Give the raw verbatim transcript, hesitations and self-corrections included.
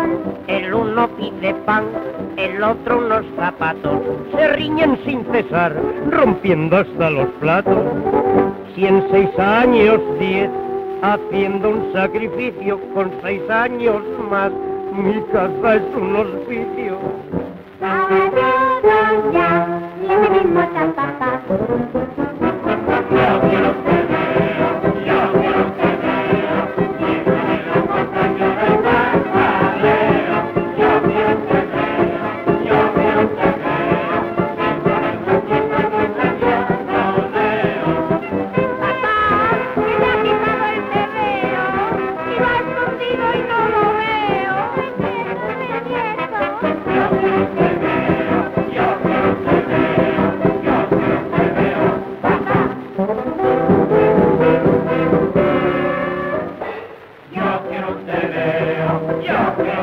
El uno pide pan, el otro unos zapatos. Se riñen sin cesar, rompiendo hasta los platos. Si en seis años diez, haciendo un sacrificio, con seis años más, mi casa es un hospicio. Ahora todo ya, y ese mismo papá. Yo quiero que vea, yo quiero que vea, llévame la montaña del Bacaleo. Yo quiero que vea, yo quiero que vea, llévame la montaña del Bacaleo. Papá, que me ha quitado el tebeo, y lo ha escondido y no lo veo. Déjame, nieto. Yo quiero que vea, yo quiero que vea, yo quiero que vea, papá. Yo quiero que vea, yo quiero